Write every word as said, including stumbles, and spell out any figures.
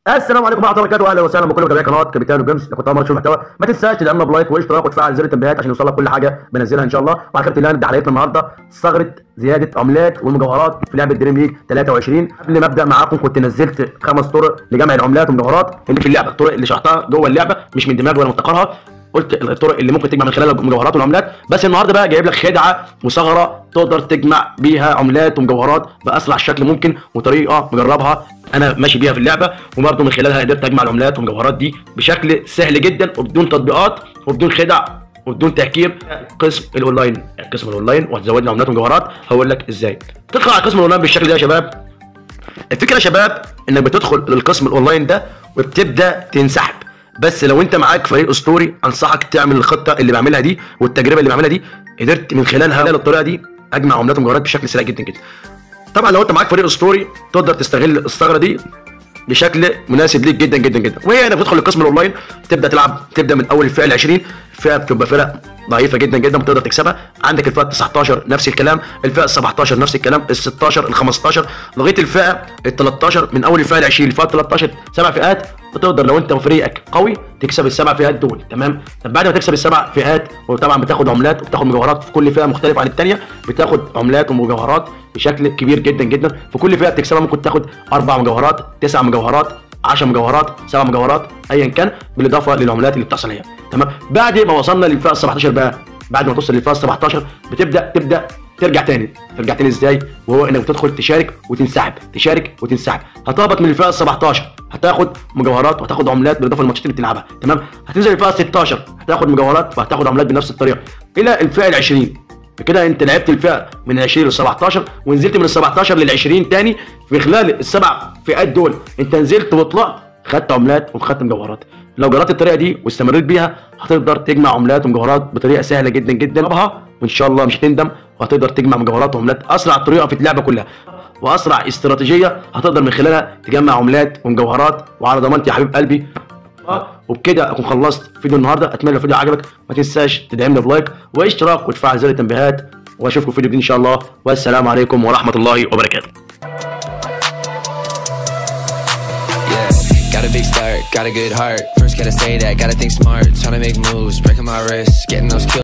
السلام عليكم ورحمه الله وبركاته، اهلا وسهلا بكل متابعي قناه كابيتانو جيمز. لو كنت اول مره تشوف محتوى ما تنساش تدعمنا بلايك واشتراك وتفعل زر التنبيهات عشان يوصلك كل حاجه بنزلها ان شاء الله. وعلى خير الله نبدا حلقتنا النهارده ثغره زياده عملات والمجوهرات في لعبه دريم ليج ثلاثة وعشرين. قبل ما ابدا معاكم كنت نزلت خمس طرق لجمع العملات والمجوهرات اللي في اللعبه، الطرق اللي شرحتها جوه اللعبه مش من دماغي ولا مفتكرها، قلت الطرق اللي ممكن تجمع من خلالها المجوهرات والعملات. بس النهارده بقى جايب لك خدعه وثغره تقدر تجمع بيها عملات ومجوهرات باسرع شكل ممكن، وطريقه مجربها انا ماشي بيها في اللعبه، وبرضه من خلالها قدرت اجمع العملات والمجوهرات دي بشكل سهل جدا وبدون تطبيقات وبدون خدع وبدون تهكير. قسم الاونلاين، قسم الاونلاين وهتزودنا عملات ومجوهرات. هقول لك ازاي تدخل على قسم الاونلاين بالشكل ده يا شباب. الفكره يا شباب انك بتدخل للقسم الاونلاين ده وبتبدا تنسحب. بس لو انت معاك فريق اسطوري انصحك تعمل الخطه اللي بعملها دي والتجربه اللي بعملها دي، قدرت من خلالها الطريقه دي اجمع عملات ومجوهرات بشكل سريع جدا جدا. طبعا لو انت معاك فريق اسطوري تقدر تستغل الثغره دي بشكل مناسب ليك جدا جدا جدا، وهي انك بتدخل القسم الاونلاين تبدا تلعب، تبدا من اول الفئه ال عشرين. الفئه بتبقى فرق ضعيفه جدا جدا بتقدر تكسبها. عندك الفئه تسعتاشر نفس الكلام، الفئه سبعتاشر نفس الكلام، ال ستاشر ال خمستاشر لغايه الفئه ال تلتاشر. من اول الفئه ال عشرين الفئه تلتاشر سبع فئات، وتقدر لو انت وفريقك قوي تكسب السبع فئات دول. تمام. طب بعد ما تكسب السبع فئات وطبعا بتاخد عملات وبتاخد مجوهرات في كل فئه مختلفه عن الثانيه، بتاخد عملات ومجوهرات بشكل كبير جدا جدا. في كل فئه بتكسبها ممكن تاخد اربع مجوهرات، تسع مجوهرات، عشر مجوهرات، سبع مجوهرات، ايا كان، بالاضافه للعملات اللي بتحصل عليها. تمام. بعد ما وصلنا للفئه ال سبعتاشر بقى، بعد ما توصل للفئه ال سبعتاشر بتبدا تبدا ترجع تاني. ترجع تاني ازاي؟ وهو انك بتدخل تشارك وتنسحب، تشارك وتنسحب. هتهبط من الفئه ال سبعتاشر هتاخد مجوهرات وهتاخد عملات بالاضافه للماتشات اللي بتلعبها. تمام. هتنزل الفئه ال ستاشر هتاخد مجوهرات وهتاخد عملات بنفس الطريقه الى الفئه ال عشرين. بكده انت لعبت الفئه من عشرين ل سبعتاشر ونزلت من ال سبعتاشر لل عشرين تاني. في خلال السبع فئات دول انت نزلت وطلعت، خدت عملات وخدت مجوهرات. لو جربت الطريقه دي واستمريت بيها هتقدر تجمع عملات ومجوهرات بطريقه سهله جدا جدا، وان شاء الله مش هتندم، وهتقدر تجمع مجوهرات وعملات اسرع طريقه في اللعبه كلها، واسرع استراتيجيه هتقدر من خلالها تجمع عملات ومجوهرات، وعلى ضمانتي يا حبيب قلبي. وبكده اكون خلصت فيديو النهارده. اتمنى الفيديو عجبك، ما تنساش تدعمنا بلايك واشتراك وتفعل زر التنبيهات، واشوفكم في فيديو جديد ان شاء الله، والسلام عليكم ورحمه الله وبركاته. Got a big start, got a good heart. First gotta say that, gotta think smart. Trying to make moves, breaking my wrist, getting those kills.